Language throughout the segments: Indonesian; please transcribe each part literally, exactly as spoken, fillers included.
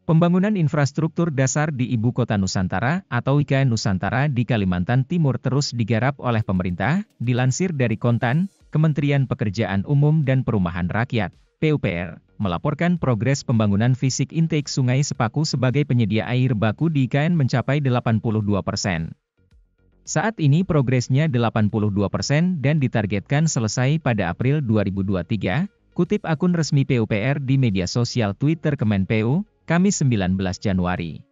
Pembangunan infrastruktur dasar di Ibu Kota Nusantara atau I K N Nusantara di Kalimantan Timur terus digarap oleh pemerintah, dilansir dari Kontan, Kementerian Pekerjaan Umum dan Perumahan Rakyat, P U P R, melaporkan progres pembangunan fisik intake Sungai Sepaku sebagai penyedia air baku di I K N mencapai delapan puluh dua persen. Saat ini progresnya delapan puluh dua persen dan ditargetkan selesai pada April dua ribu dua puluh tiga, kutip akun resmi P U P R di media sosial Twitter Kemen P U, Kamis sembilan belas Januari.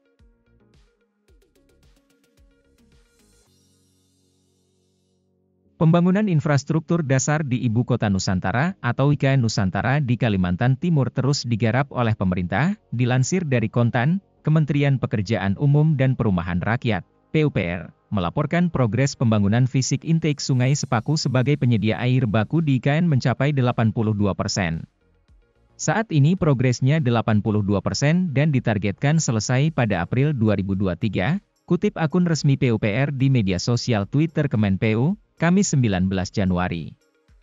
Pembangunan infrastruktur dasar di Ibu Kota Nusantara atau I K N Nusantara di Kalimantan Timur terus digarap oleh pemerintah, dilansir dari Kontan, Kementerian Pekerjaan Umum dan Perumahan Rakyat, P U P R, melaporkan progres pembangunan fisik intake Sungai Sepaku sebagai penyedia air baku di I K N mencapai delapan puluh dua persen. Saat ini progresnya delapan puluh dua persen dan ditargetkan selesai pada April dua ribu dua puluh tiga, kutip akun resmi P U P R di media sosial Twitter Kemen P U, Kamis sembilan belas Januari.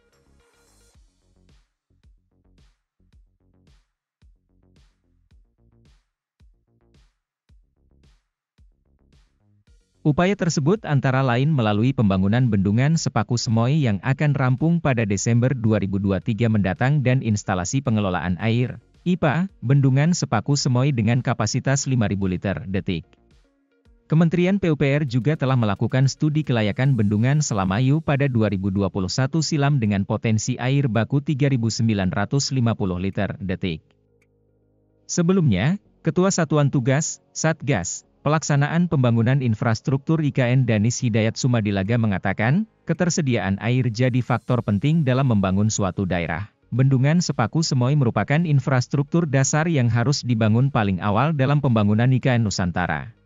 Upaya tersebut antara lain melalui pembangunan Bendungan Sepaku Semoy yang akan rampung pada Desember dua ribu dua puluh tiga mendatang dan instalasi pengelolaan air, I P A, Bendungan Sepaku Semoy dengan kapasitas lima ribu liter detik. Kementerian P U P R juga telah melakukan studi kelayakan Bendungan Selamayu pada dua ribu dua puluh satu silam dengan potensi air baku tiga ribu sembilan ratus lima puluh liter detik. Sebelumnya, Ketua Satuan Tugas, Satgas, Pelaksanaan Pembangunan Infrastruktur I K N Danis Hidayat Sumadilaga mengatakan, ketersediaan air jadi faktor penting dalam membangun suatu daerah. Bendungan Sepaku Semoy merupakan infrastruktur dasar yang harus dibangun paling awal dalam pembangunan I K N Nusantara.